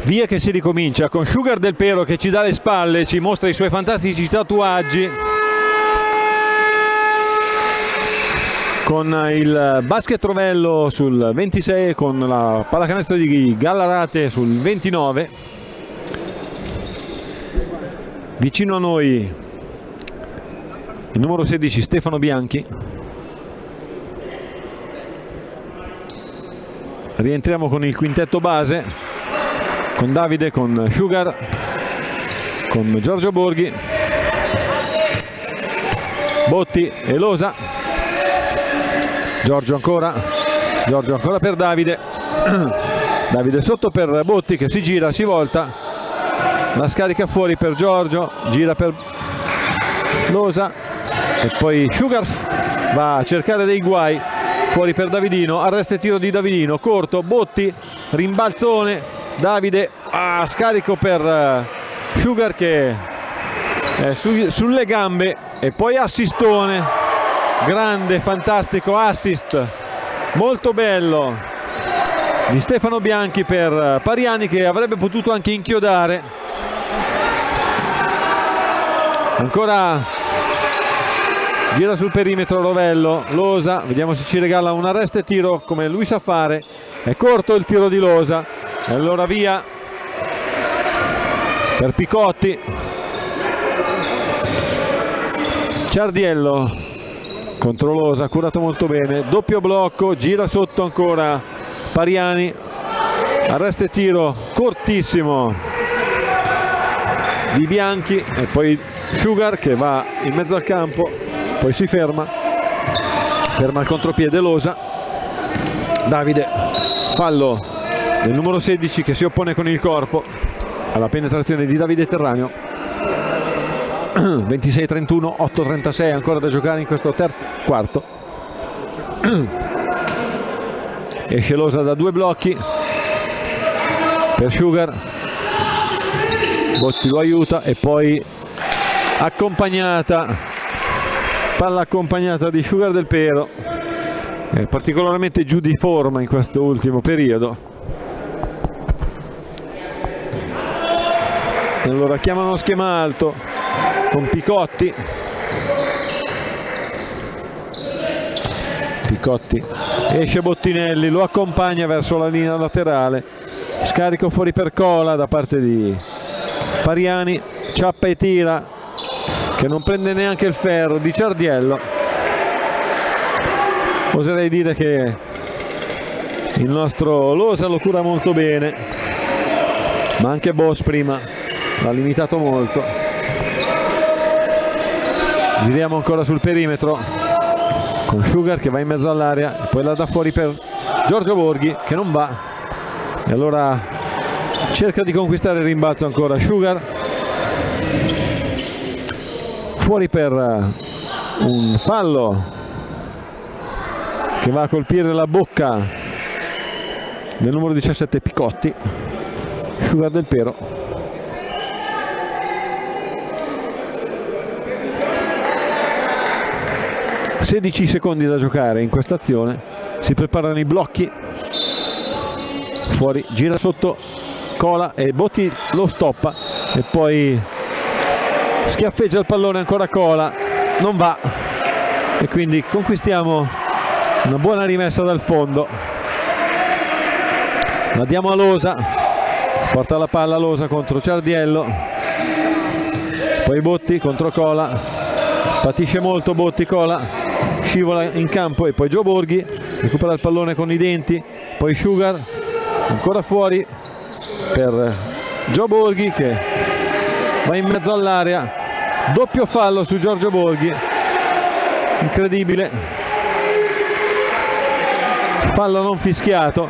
Via che si ricomincia con Sugar Del Pero che ci dà le spalle, ci mostra i suoi fantastici tatuaggi, con il basket rovello sul 26, con la pallacanestro di Gallarate sul 29. Vicino a noi il numero 16 Stefano Bianchi. Rientriamo con il quintetto base, con Davide, con Sugar, con Giorgio Borghi, Botti e Losa. Giorgio ancora per Davide. Davide sotto per Botti che si gira, si volta, la scarica fuori per Giorgio, gira per Losa e poi Sugar va a cercare dei guai, fuori per Davidino, arresto e tiro di Davidino, corto, Botti, rimbalzone, Davide scarico per Sugar che è sulle gambe e poi assistone, grande, fantastico assist, molto bello di Stefano Bianchi per Pariani, che avrebbe potuto anche inchiodare. Ancora gira sul perimetro Rovello, Losa, vediamo se ci regala un arresto e tiro come lui sa fare, è corto il tiro di Losa. E allora via per Picotti. Ciardiello contro Losa, curato molto bene, doppio blocco, gira sotto ancora Pariani, arresto e tiro cortissimo di Bianchi e poi Sugar che va in mezzo al campo, poi si ferma il contropiede Losa. Davide, fallo del numero 16 che si oppone con il corpo alla penetrazione di Davide Terraneo. 26-31, 8-36 ancora da giocare in questo terzo quarto. Esce Losa da due blocchi per Sugar, Botti lo aiuta e poi palla accompagnata di Sugar Del Pero, particolarmente giù di forma in questo ultimo periodo. E allora chiamano schema alto con Picotti. Esce Bottinelli, lo accompagna verso la linea laterale, scarico fuori per Cola da parte di Pariani, ciappa e tira che non prende neanche il ferro di Ciardiello. Oserei dire che il nostro Losa lo cura molto bene, ma anche Boss prima l'ha limitato molto. Giriamo ancora sul perimetro con Sugar che va in mezzo all'area e poi la dà fuori per Giorgio Borghi che non va, e allora cerca di conquistare il rimbalzo ancora Sugar, fuori per un fallo che va a colpire la bocca del numero 17 Picotti. Sugar Del Pero. (16 secondi da giocare in questa azione), si preparano i blocchi, fuori, gira sotto Cola e Botti lo stoppa e poi schiaffeggia il pallone ancora Cola, non va e quindi conquistiamo una buona rimessa dal fondo. La diamo a Losa, porta la palla Losa contro Ciardiello, poi Botti contro Cola, patisce molto Botti, Cola scivola in campo e poi Gio Borghi recupera il pallone con i denti, poi Sugar ancora fuori per Gio Borghi che va in mezzo all'area, doppio fallo su Giorgio Borghi, incredibile, fallo non fischiato,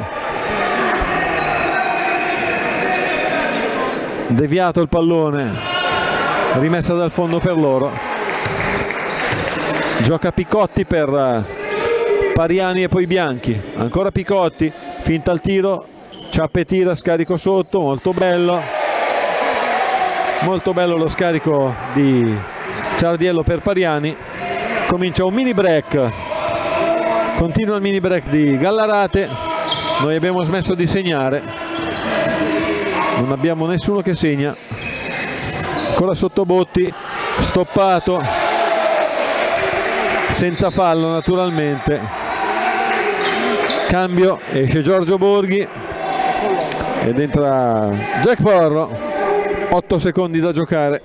deviato il pallone, rimessa dal fondo per loro. Gioca Picotti per Pariani e poi Bianchi, ancora Picotti, finta il tiro, ciappa e tira, scarico sotto, molto bello lo scarico di Ciardiello per Pariani. Comincia un mini break, continua il mini break di Gallarate, noi abbiamo smesso di segnare. non abbiamo nessuno che segna. Ancora sotto Botti, stoppato, senza fallo naturalmente. Cambio, esce Giorgio Borghi ed entra Jack Porro. 8 secondi da giocare.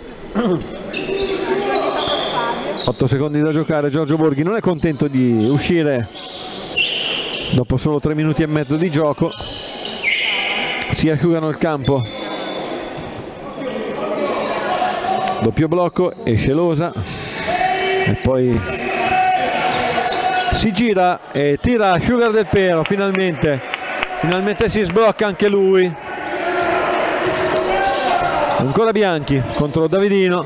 8 secondi da giocare. Giorgio Borghi non è contento di uscire dopo solo 3 minuti e mezzo di gioco. Si asciugano il campo. Doppio blocco, esce Losa e poi si gira e tira Sugar Del Pero. Finalmente si sblocca anche lui. Ancora Bianchi contro Davidino.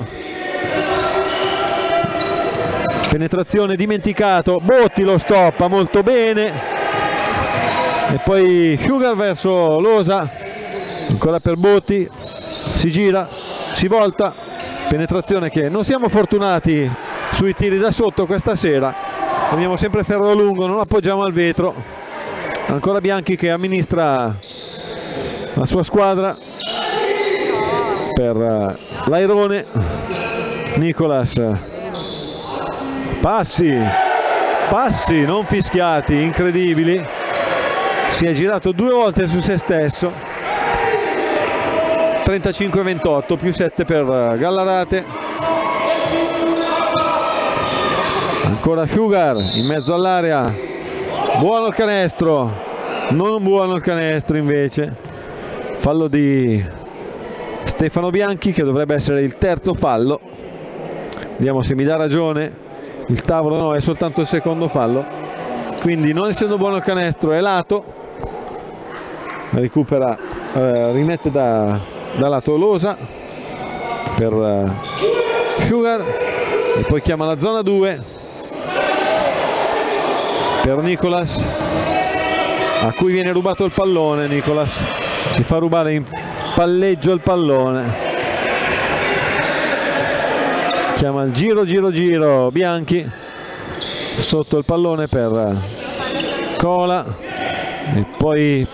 Penetrazione, dimenticato, Botti lo stoppa molto bene e poi Sugar verso Losa, ancora per Botti, si gira, si volta, penetrazione che non siamo fortunati sui tiri da sotto questa sera, abbiamo sempre ferro lungo, non appoggiamo al vetro. Ancora Bianchi che amministra la sua squadra per l'Airone. Nicolas, passi non fischiati, incredibili, si è girato 2 volte su se stesso. 35-28 più 7 per Gallarate. Ancora Sugar in mezzo all'area, buono il canestro, non buono il canestro invece. Fallo di Stefano Bianchi che dovrebbe essere il terzo fallo. Vediamo se mi dà ragione il tavolo, no, è soltanto il secondo fallo, quindi non essendo buono il canestro è lato. Recupera, rimette da lato Losa per Sugar e poi chiama la zona 2 per Nicolas, a cui viene rubato il pallone. Nicolas si fa rubare in palleggio il pallone, chiama il giro Bianchi, sotto il pallone per Cola e poi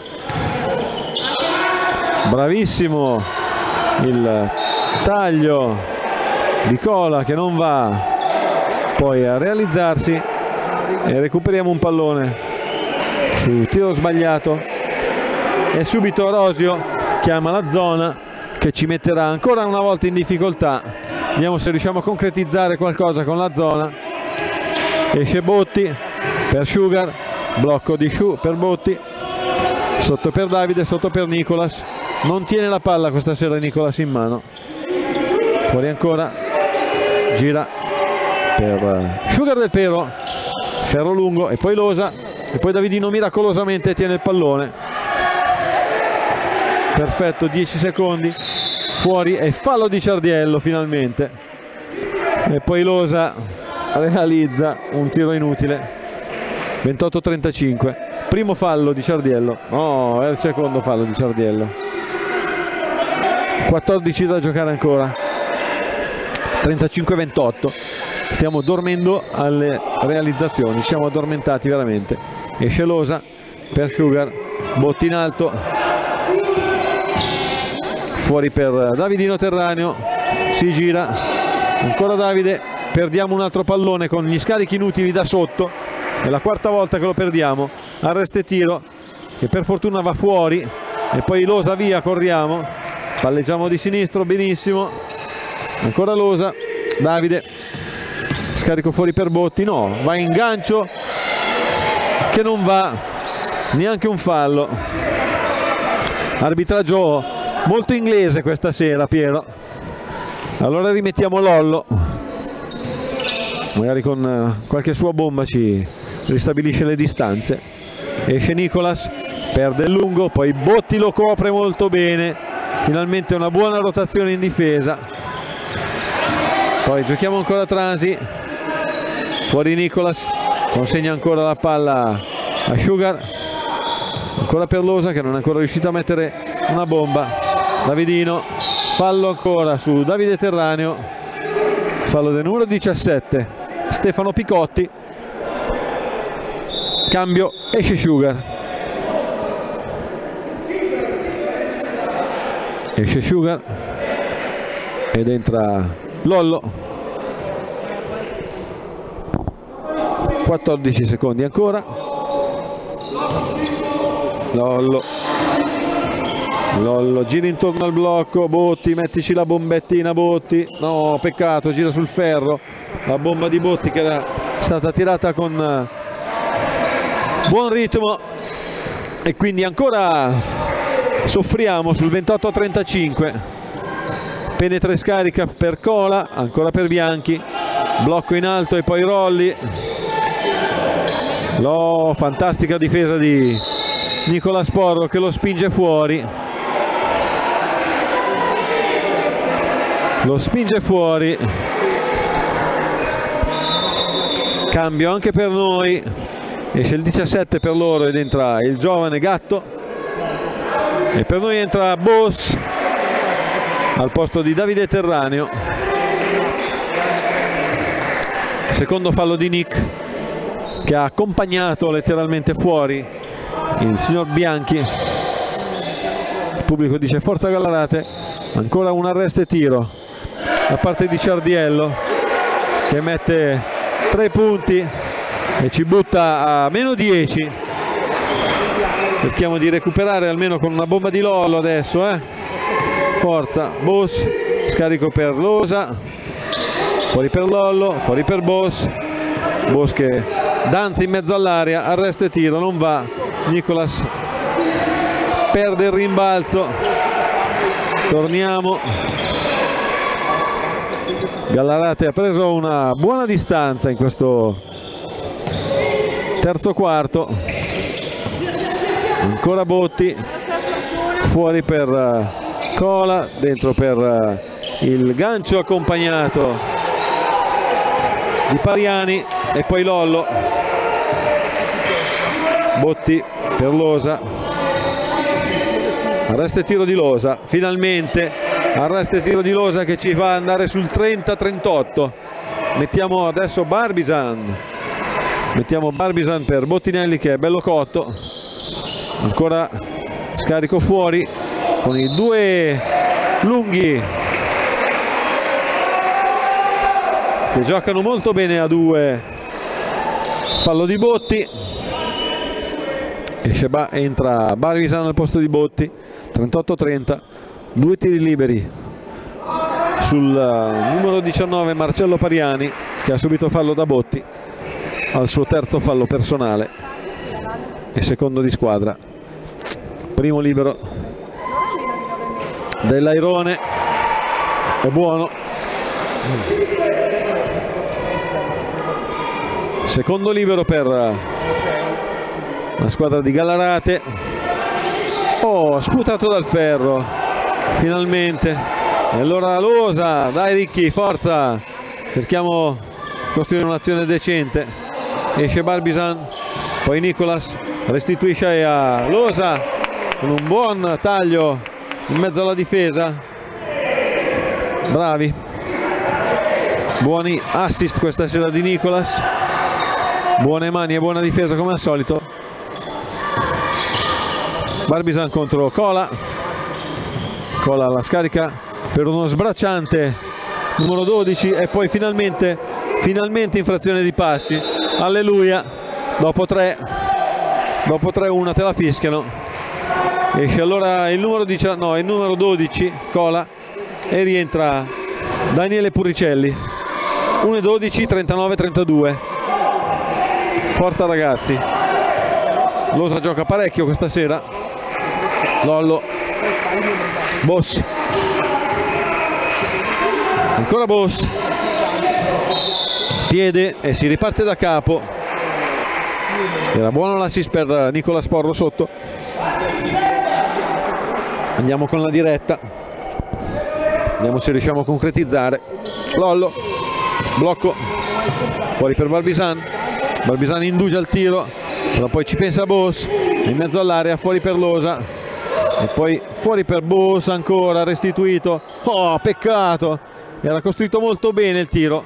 bravissimo il taglio di Cola che non va poi a realizzarsi e recuperiamo un pallone su tiro sbagliato e subito Rosio chiama la zona che ci metterà ancora una volta in difficoltà. Vediamo se riusciamo a concretizzare qualcosa con la zona. Esce Botti per Sugar, blocco di per Botti, sotto per Davide, sotto per Nicolas. Non tiene la palla questa sera Nicolas in mano. Fuori ancora, gira per Sugar Del Pero, ferro lungo e poi Losa e poi Davidino miracolosamente tiene il pallone. Perfetto, 10 secondi, fuori e fallo di Ciardiello finalmente. E poi Losa realizza un tiro inutile. 28-35, primo fallo di Ciardiello, no, è il secondo fallo di Ciardiello. 14 da giocare ancora. 35-28, stiamo dormendo alle realizzazioni, siamo addormentati veramente. Esce Losa per Sugar, Botti in alto, fuori per Davidino Terraneo, si gira, ancora Davide, perdiamo un altro pallone con gli scarichi inutili da sotto, è la quarta volta che lo perdiamo. Arresto e tiro che per fortuna va fuori e poi Losa via, corriamo, palleggiamo di sinistro, benissimo, ancora Losa, Davide, scarico fuori per Botti, no, va in gancio che non va, neanche un fallo. Arbitraggio molto inglese questa sera, Piero. Allora rimettiamo Lollo, magari con qualche sua bomba ci ristabilisce le distanze. Esce Nicolas, perde il lungo, poi Botti lo copre molto bene, finalmente una buona rotazione in difesa. Poi giochiamo ancora Transi, fuori Nicolas, consegna ancora la palla a Sugar, ancora per Losa che non è ancora riuscito a mettere una bomba. Davidino, fallo ancora su Davide Terraneo, fallo del numero 17 Stefano Picotti. Cambio, esce Sugar. esce Sugar ed entra Lollo. 14 secondi ancora. Lollo gira intorno al blocco. Botti, mettici la bombettina Botti. No, peccato, gira sul ferro. La bomba di Botti che era stata tirata con buon ritmo, e quindi ancora soffriamo sul 28-35. Penetra e scarica per Cola, ancora per Bianchi, blocco in alto e poi Rolli. Fantastica difesa di Nicola Sporro che lo spinge fuori. Lo spinge fuori. Cambio anche per noi. Esce il 17 per loro ed entra il giovane Gatto. E per noi entra Boss al posto di Davide Terraneo. Secondo fallo di Nick, che ha accompagnato letteralmente fuori il signor Bianchi. Il pubblico dice forza Gallarate. Ancora un arresto e tiro da parte di Ciardiello, che mette 3 punti e ci butta a meno 10. Cerchiamo di recuperare almeno con una bomba di Lollo adesso, Forza, Boss, scarico per Losa, fuori per Lollo, fuori per Boss. Boss che danza in mezzo all'area, arresto e tiro, non va. Nicolas perde il rimbalzo. Torniamo. Gallarate ha preso una buona distanza in questo terzo quarto. Ancora Botti, fuori per Cola, dentro per il gancio accompagnato di Pariani e poi Lollo. Botti per Losa, arresto e tiro di Losa, finalmente arresto e tiro di Losa che ci fa andare sul 30-38. Mettiamo adesso Barbisan, per Bottinelli che è bello cotto. Ancora scarico fuori con i 2 lunghi che giocano molto bene a 2. Fallo di Botti, entra Barbisan al posto di Botti. 38-30, 2 tiri liberi sul numero 19 Marcello Pariani, che ha subito fallo da Botti al suo terzo fallo personale e secondo di squadra. Primo libero dell'Airone è buono. Secondo libero per la squadra di Gallarate. Sputato dal ferro finalmente. E allora Losa, dai Ricchi, forza, cerchiamo di costruire un'azione decente. Esce Barbisan, poi Nicolas restituisce a Losa con un buon taglio in mezzo alla difesa. Bravi, buoni assist questa sera di Nicolas, buone mani e buona difesa come al solito. Barbisan contro Cola, Cola alla scarica per uno sbracciante numero 12 e poi finalmente infrazione di passi. Alleluia, dopo 3 una te la fischiano. Esce allora il numero 19, il numero 12 Cola e rientra Daniele Puricelli. 1-12, 39-32. Forza ragazzi. Losa gioca parecchio questa sera. Lollo, Boss, ancora Boss, piede e si riparte da capo. Era buono l'assist per Nicola Sporro sotto. Andiamo con la diretta, vediamo se riusciamo a concretizzare. Lollo, blocco, fuori per Barbisan. Barbisan indugia il tiro, però poi ci pensa Boss, in mezzo all'area, fuori per Losa e poi fuori per Boss ancora, restituito. Peccato, era costruito molto bene il tiro.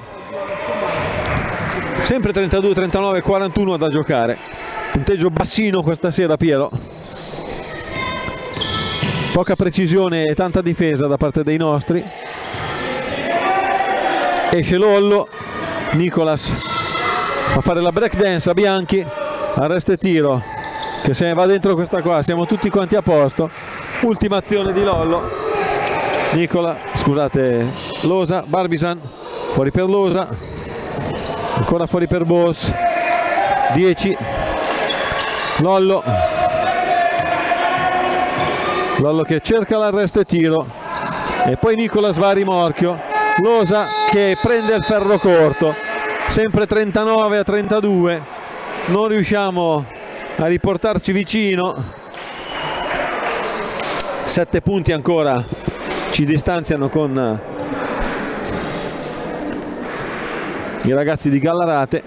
Sempre 32-39, 41 da giocare, punteggio bassino questa sera Piero. poca precisione e tanta difesa da parte dei nostri. Esce Lollo, Nicolas fa fare la break dance a Bianchi, arresto e tiro che se va dentro questa qua siamo tutti quanti a posto. Ultima azione di Lollo, Losa, Barbisan fuori per Losa, ancora fuori per Boss, 10, Lollo che cerca l'arresto e tiro e poi Nicolas va a rimorchio, Losa che prende il ferro corto, sempre 39-32, non riusciamo a riportarci vicino. 7 punti ancora ci distanziano con i ragazzi di Gallarate.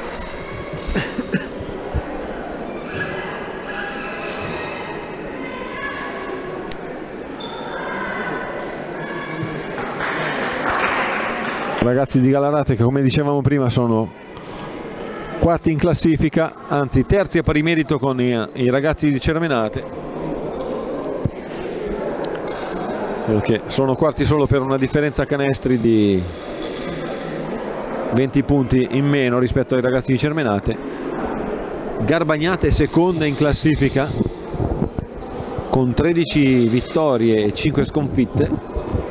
Ragazzi di Gallarate che, come dicevamo prima, sono quarti in classifica, anzi terzi a pari merito con i ragazzi di Cermenate, perché sono quarti solo per una differenza canestri di 20 punti in meno rispetto ai ragazzi di Cermenate. Garbagnate è seconda in classifica con 13 vittorie e 5 sconfitte.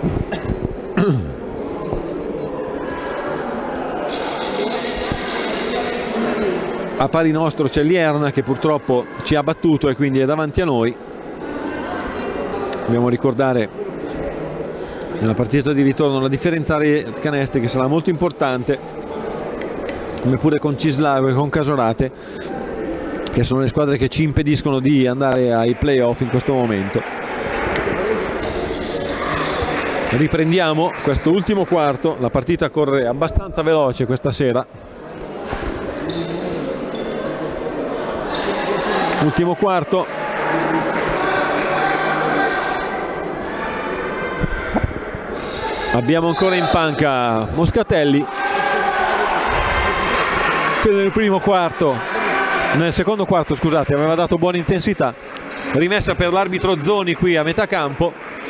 A pari nostro c'è Lierna che purtroppo ci ha battuto e quindi è davanti a noi. Dobbiamo ricordare nella partita di ritorno la differenza canestri che sarà molto importante, come pure con Cislago e con Casorate, che sono le squadre che ci impediscono di andare ai playoff in questo momento. Riprendiamo questo ultimo quarto, la partita corre abbastanza veloce questa sera. Ultimo quarto, abbiamo ancora in panca Moscatelli che nel secondo quarto scusate, aveva dato buona intensità. Rimessa per l'arbitro Zoni qui a metà campo.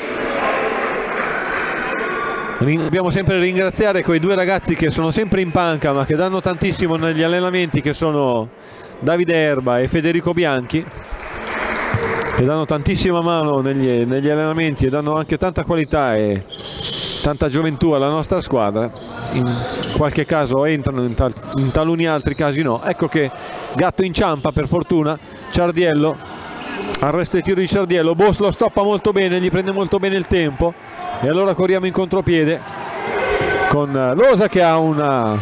Dobbiamo sempre ringraziare quei due ragazzi che sono sempre in panca ma che danno tantissimo negli allenamenti, che sono Davide Erba e Federico Bianchi, che danno tantissima mano negli allenamenti e danno anche tanta qualità e tanta gioventù alla nostra squadra. In qualche caso entrano, in taluni altri casi no. Ecco che Gatto inciampa, per fortuna. Ciardiello, arresto e tiro di Ciardiello, Boss lo stoppa molto bene, gli prende molto bene il tempo e allora corriamo in contropiede con Losa che ha un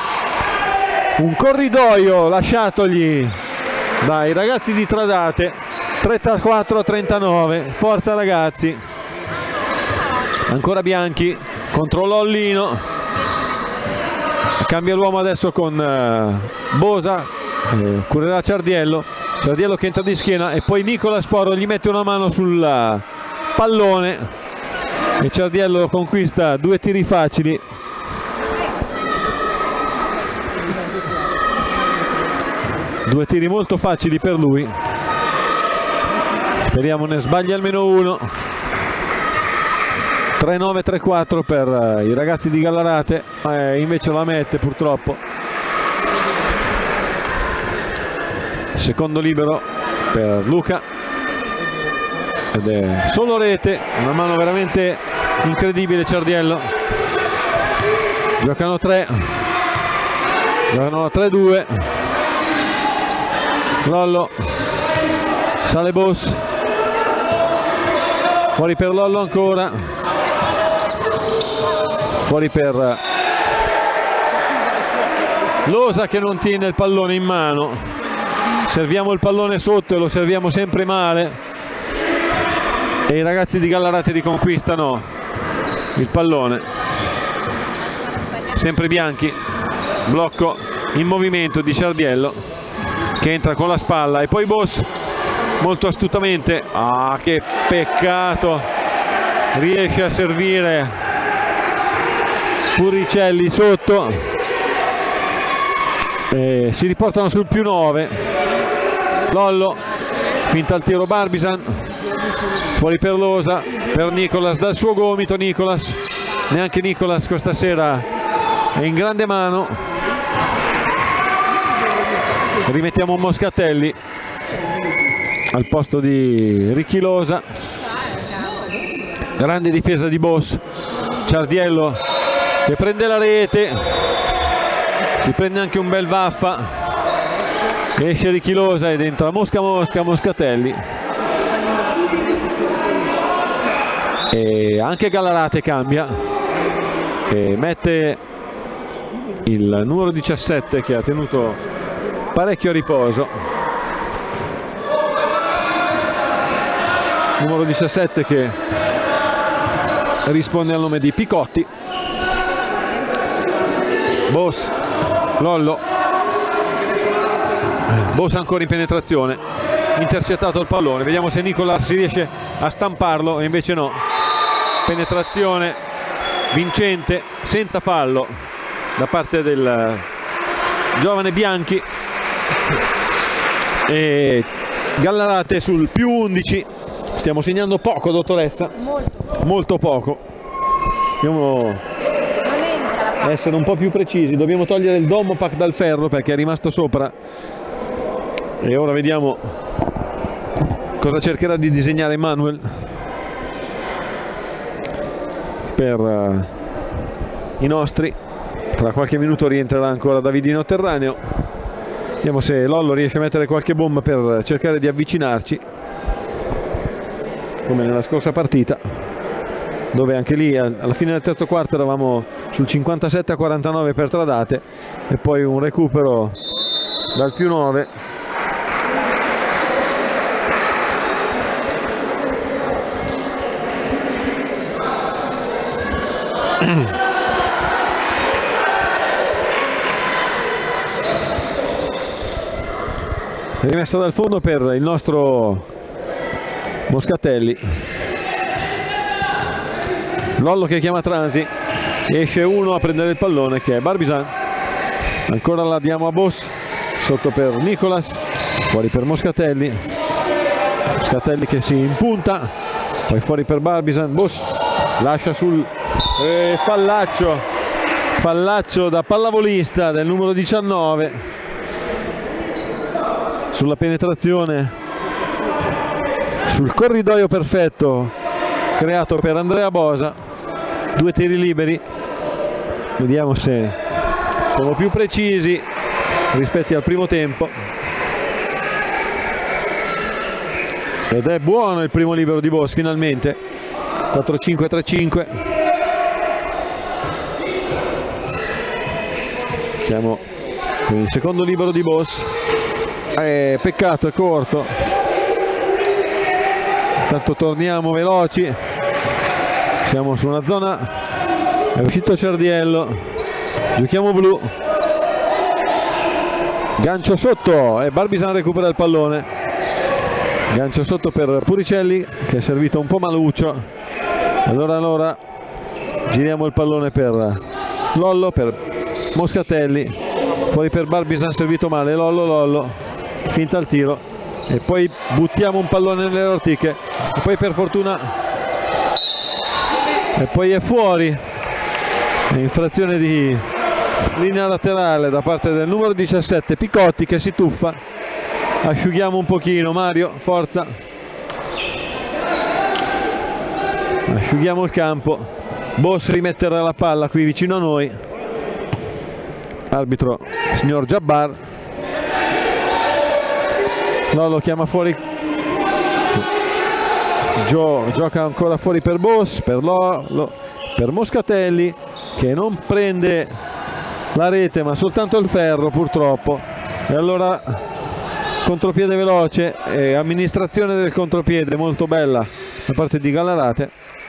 corridoio lasciatogli dai ragazzi di Tradate. 34-39, forza ragazzi. Ancora Bianchi contro Lollino, cambia l'uomo adesso con Bosa, curerà Ciardiello che entra di schiena e poi Nicola Sporro gli mette una mano sul pallone e Ciardiello conquista 2 tiri facili. Due tiri molto facili per lui, speriamo ne sbagli almeno uno. 3-9-3-4 per i ragazzi di Gallarate, invece la mette purtroppo. Secondo libero per Luca ed è solo rete, una mano veramente incredibile. Ciardiello, giocano 3-2. Lollo, sale Boss, fuori per Lollo ancora, fuori per Losa che non tiene il pallone in mano. Serviamo il pallone sotto e lo serviamo sempre male e i ragazzi di Gallarate riconquistano il pallone. Sempre Bianchi, blocco in movimento di Ciardiello che entra con la spalla e poi Boss molto astutamente, che peccato, riesce a servire Puricelli sotto e si riportano sul +9. Lollo finta il tiro Barbisan, fuori per Losa, per Nicolas, dal suo gomito Nicolas, neanche Nicolas questa sera è in grande mano. Rimettiamo Moscatelli al posto di Ricky Losa. Grande difesa di Boss, Ciardiello che prende la rete, si prende anche un bel vaffa, esce Ricky Losa ed entra Moscatelli. E anche Gallarate cambia e mette il numero 17 che ha tenuto parecchio a riposo, numero 17 che risponde al nome di Picotti. Boss, Lollo, Boss ancora in penetrazione, intercettato il pallone, vediamo se Nicolas si riesce a stamparlo e invece no. Penetrazione vincente senza fallo da parte del giovane Bianchi e Gallarate sul più 11. Stiamo segnando poco, dottoressa, molto poco, dobbiamo essere un po' più precisi, dobbiamo togliere il Domopac dal ferro perché è rimasto sopra e ora vediamo cosa cercherà di disegnare Manuel per i nostri. Tra qualche minuto rientrerà ancora Davidino Terraneo, vediamo se Lollo riesce a mettere qualche bomba per cercare di avvicinarci come nella scorsa partita, dove anche lì alla fine del terzo quarto eravamo sul 57-49 per tradate e poi un recupero dal più 9. Rimessa dal fondo per il nostro Moscatelli. Lollo che chiama Transi, esce uno a prendere il pallone che è Barbisan, ancora la diamo a Boss, sotto per Nicolas, fuori per Moscatelli, Moscatelli che si impunta, poi fuori per Barbisan, Boss lascia sul fallaccio da pallavolista del numero 19 sulla penetrazione sul corridoio perfetto creato per Andrea Bosa. Due tiri liberi, vediamo se sono più precisi rispetto al primo tempo ed è buono il primo libero di Boss finalmente. 4-5-3-5. Siamo con il secondo libero di Boss, peccato, è corto. Intanto torniamo veloci, siamo su una zona, è uscito Ciardiello, giochiamo blu, gancio sotto e Barbisan recupera il pallone, gancio sotto per Puricelli che è servito un po' maluccio. Allora giriamo il pallone per Lollo, per Moscatelli, fuori per Barbisan, servito male, Lollo, finta il tiro e poi buttiamo un pallone nelle ortiche e poi per fortuna e poi è fuori, infrazione di linea laterale da parte del numero 17 Picotti che si tuffa. Asciughiamo un pochino, Mario, forza, asciughiamo il campo. Boss rimetterà la palla qui vicino a noi, arbitro signor Jabbar. Lollo chiama fuori, gioca ancora fuori per Boss, per Lollo, per Moscatelli che non prende la rete ma soltanto il ferro purtroppo, e allora contropiede veloce e amministrazione del contropiede molto bella da parte di Gallarate.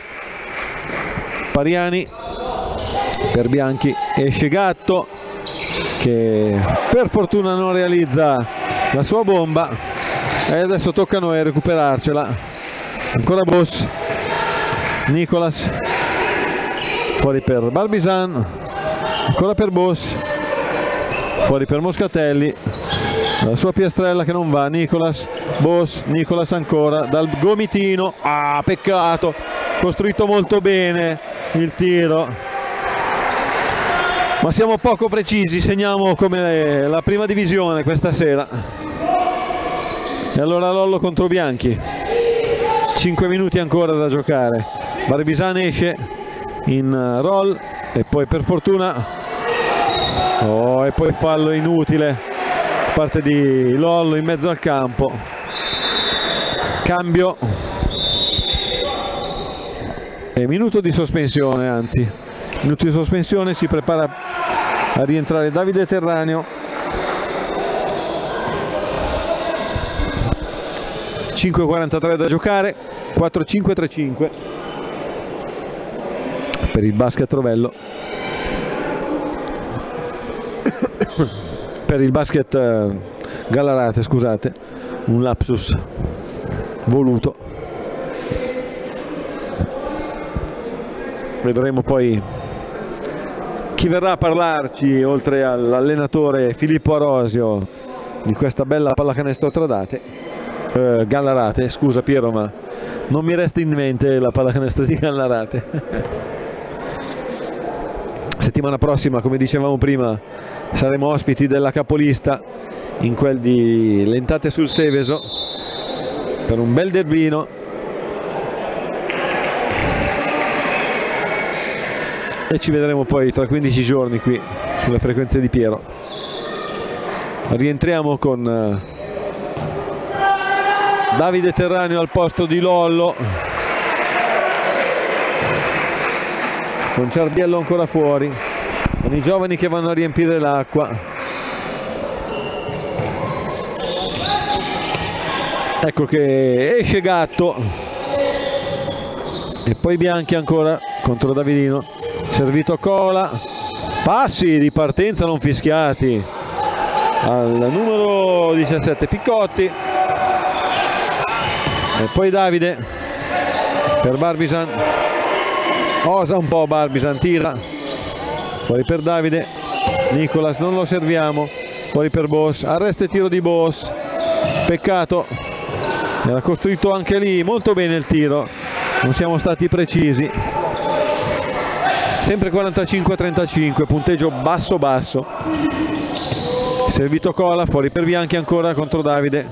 Pariani per Bianchi, esce Gatto che per fortuna non realizza la sua bomba e adesso tocca a noi recuperarcela. Ancora Boss, Nicolas fuori per Barbisan, ancora per Boss, fuori per Moscatelli, la sua piastrella che non va. Nicolas, Bos, Nicolas ancora dal gomitino, peccato, costruito molto bene il tiro, ma siamo poco precisi, segniamo come la prima divisione questa sera. E allora Lollo contro Bianchi, 5 minuti ancora da giocare. Barbisan esce in roll e poi per fortuna e poi fallo inutile da parte di Lollo in mezzo al campo. Cambio e minuto di sospensione, anzi minuto di sospensione. Si prepara a rientrare Davide Terraneo. 5:43 da giocare, 4-5-3-5 per il basket Rovello. Per il basket Gallarate, scusate, un lapsus voluto. Vedremo poi chi verrà a parlarci, oltre all'allenatore Filippo Arosio, di questa bella pallacanestro Gallarate. Scusa Piero, ma non mi resta in mente la pallacanestro di Gallarate. Settimana prossima, come dicevamo prima, saremo ospiti della capolista in quel di Lentate sul Seveso per un bel derbino. E ci vedremo poi tra 15 giorni qui sulle frequenze di Piero. Rientriamo con Davide Terraneo al posto di Lollo, con Ciardiello ancora fuori, con i giovani che vanno a riempire l'acqua. Ecco che esce Gatto e poi Bianchi ancora contro Davidino. Servito Cola, passi di partenza non fischiati al numero 17 Piccotti, e poi Davide per Barbisan, osa un po' Barbisan, tira fuori per Davide. Nicolas non lo serviamo, fuori per Bos, arresto e tiro di Bos, peccato, era costruito anche lì molto bene il tiro, non siamo stati precisi. Sempre 45-35, punteggio basso basso. Servito Cola, fuori per Bianchi ancora contro Davide.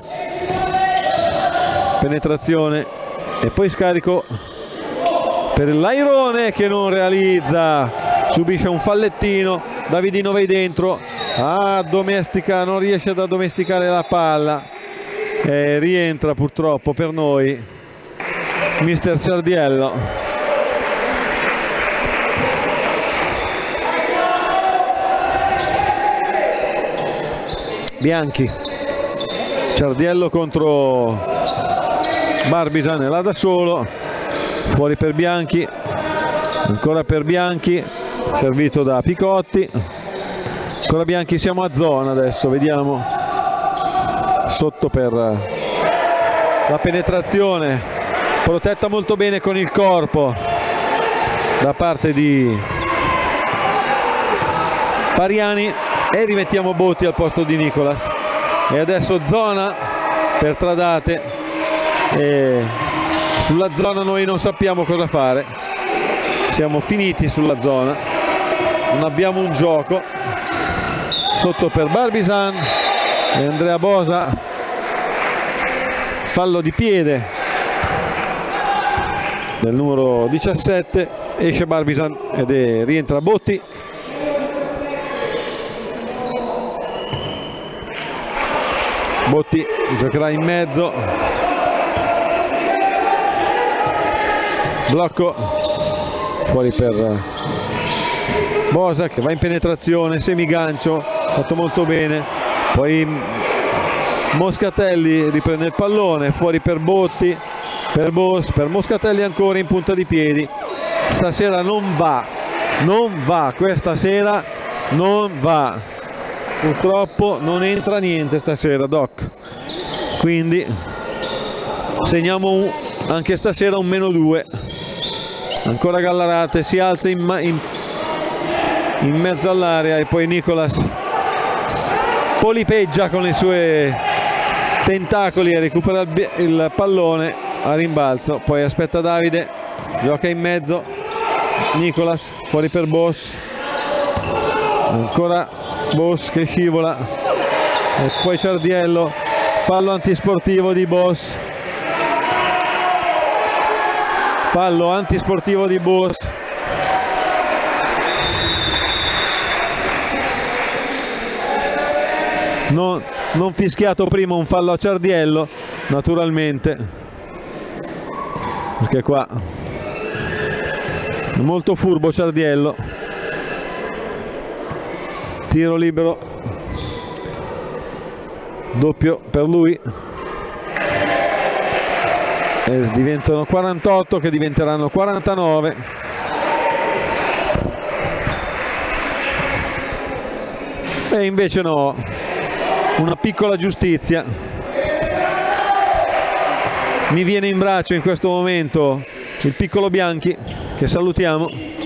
Penetrazione e poi scarico per l'Airone che non realizza, subisce un fallettino. Davidino va dentro, domestica, non riesce ad addomesticare la palla e rientra purtroppo per noi mister Ciardiello. Bianchi, Ciardiello contro Barbisan, è là da solo, fuori per Bianchi, ancora per Bianchi, servito da Picotti, ancora Bianchi, siamo a zona adesso, vediamo, sotto per la penetrazione, protetta molto bene con il corpo da parte di Pariani. E rimettiamo Botti al posto di Nicolas. E adesso zona per Tradate. E sulla zona noi non sappiamo cosa fare. Siamo finiti sulla zona. Non abbiamo un gioco. Sotto per Barbisan e Andrea Bosa. Fallo di piede del numero 17. Esce Barbisan ed rientra Botti. Botti giocherà in mezzo, blocco, fuori per Bosa che va in penetrazione, semigancio, fatto molto bene, poi Moscatelli riprende il pallone, fuori per Botti, per Bos, per Moscatelli ancora in punta di piedi. Stasera non va, questa sera non va. Purtroppo non entra niente stasera, Doc, quindi segniamo anche stasera un -2. Ancora Gallarate, si alza in mezzo all'area e poi Nicolas polipeggia con i suoi tentacoli e recupera il pallone a rimbalzo, poi aspetta Davide, gioca in mezzo, Nicolas fuori per Boss, ancora Boss che scivola e poi Ciardiello, fallo antisportivo di Boss, fallo antisportivo di Boss. Non fischiato prima un fallo a Ciardiello, naturalmente, perché qua è molto furbo Ciardiello. Tiro libero doppio per lui e diventano 48 che diventeranno 49. E invece no, una piccola giustizia. Mi viene in braccio in questo momento il piccolo Bianchi, che salutiamo.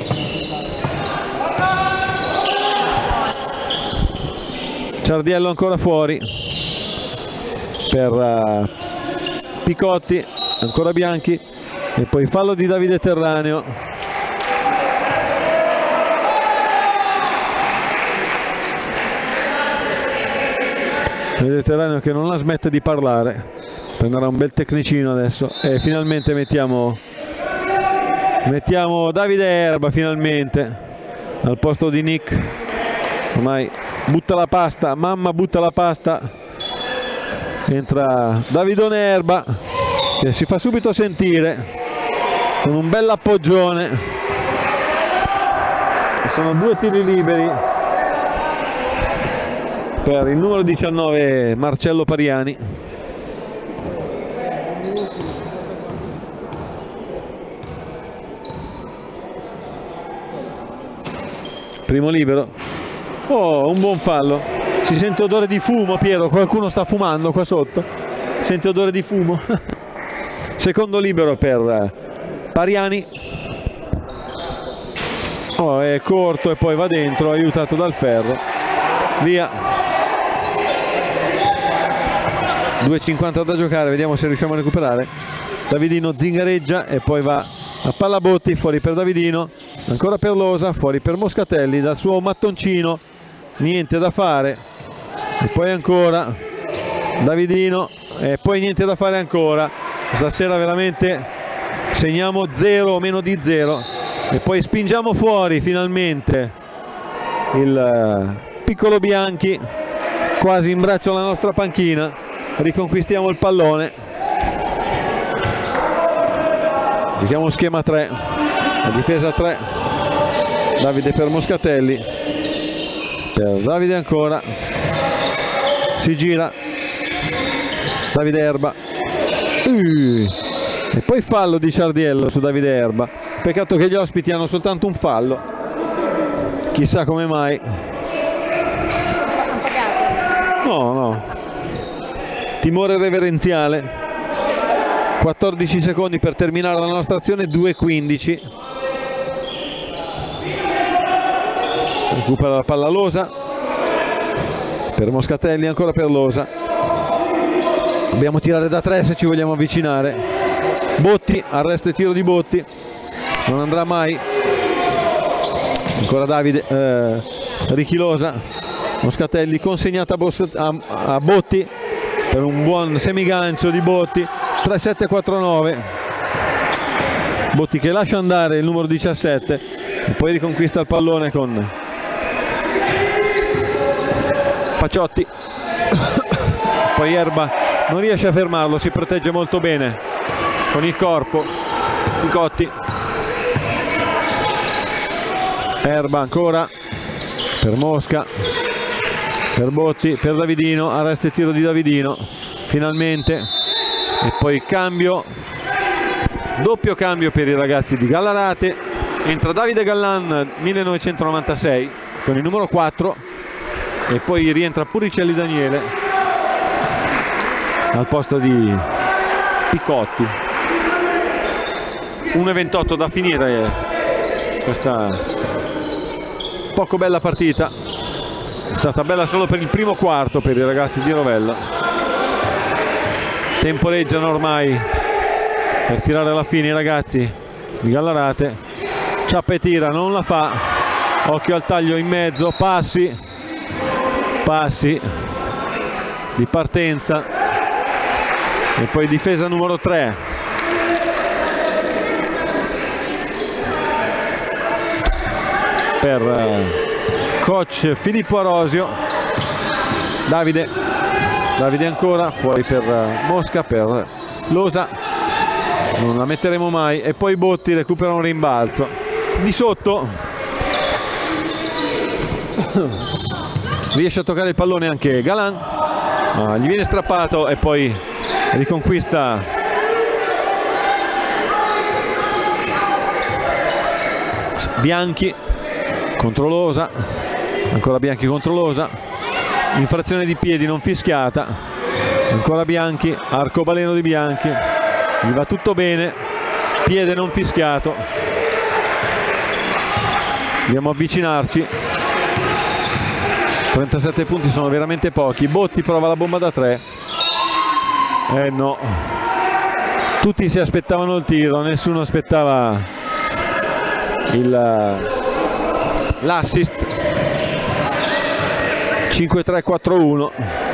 Ciardiello ancora fuori per Picotti, ancora Bianchi e poi fallo di Davide Terraneo. Davide Terraneo che non la smette di parlare, prenderà un bel tecnicino adesso e finalmente mettiamo Davide Erba finalmente al posto di Nick. Ormai butta la pasta, mamma butta la pasta, entra Davidone Erba che si fa subito sentire con un bel appoggione. Sono 2 tiri liberi per il numero 19 Marcello Pariani. Primo libero. Oh, un buon fallo. Si sente odore di fumo, Piero, qualcuno sta fumando qua sotto. Sente odore di fumo. Secondo libero per Pariani. Oh, è corto e poi va dentro, aiutato dal ferro. Via. 2,50 da giocare, vediamo se riusciamo a recuperare. Davidino zingareggia e poi va a palla Botti, fuori per Davidino, ancora per Losa, fuori per Moscatelli dal suo mattoncino, niente da fare, e poi ancora Davidino e poi niente da fare ancora. Stasera veramente segniamo 0 o meno di 0 e poi spingiamo fuori finalmente il piccolo Bianchi quasi in braccio alla nostra panchina. Riconquistiamo il pallone, giochiamo schema 3, la difesa 3, Davide per Moscatelli, per Davide ancora, si gira Davide Erba e poi fallo di Ciardiello su Davide Erba. Peccato che gli ospiti hanno soltanto un fallo, chissà come mai. No, timore reverenziale. 14 secondi per terminare la nostra azione, 2:15. Recupera la palla Losa per Moscatelli, ancora per Losa. Dobbiamo tirare da 3 se ci vogliamo avvicinare. Botti, arresto e tiro di Botti, non andrà mai. Ancora Davide, Ricky Losa. Moscatelli consegnata a Botti per un buon semigancio di Botti. 3-7-4-9. Botti che lascia andare il numero 17 e poi riconquista il pallone con Paciotti. Poi Erba non riesce a fermarlo, si protegge molto bene con il corpo. Picotti, Erba ancora per Mosca, per Botti, per Davidino, arresto e tiro di Davidino finalmente, e poi cambio, doppio cambio per i ragazzi di Gallarate. Entra Davide Gallan 1996 con il numero 4 e poi rientra Puricelli Daniele al posto di Picotti. 1:28 da finire questa poco bella partita. È stata bella solo per il primo quarto per i ragazzi di Rovella. Temporeggiano ormai per tirare alla fine i ragazzi di Gallarate. Ciappa e tira, non la fa. Occhio al taglio in mezzo, passi di partenza e poi difesa numero 3. Per coach Filippo Arosio. Davide ancora fuori per Mosca, per Losa, non la metteremo mai, e poi Botti recupera un rimbalzo di sotto. Riesce a toccare il pallone anche Galan, ma gli viene strappato e poi riconquista Bianchi contro Losa, ancora Bianchi contro Losa, infrazione di piedi non fischiata, ancora Bianchi, arcobaleno di Bianchi, gli va tutto bene, piede non fischiato. Dobbiamo avvicinarci, 37 punti sono veramente pochi. Botti prova la bomba da 3, no, tutti si aspettavano il tiro, nessuno aspettava l'assist. 5-3-4-1.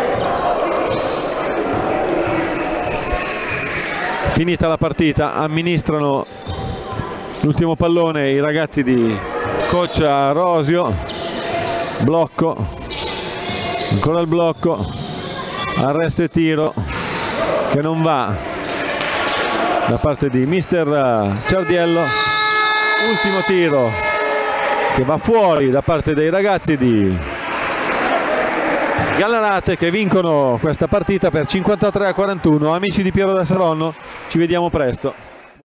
Finita la partita, amministrano l'ultimo pallone i ragazzi di coach Arosio. Blocco, ancora il blocco, arresto e tiro che non va da parte di mister Ciardiello. Ultimo tiro che va fuori da parte dei ragazzi di Gallarate, che vincono questa partita per 53-41. Amici di Piero da Saronno, ci vediamo presto.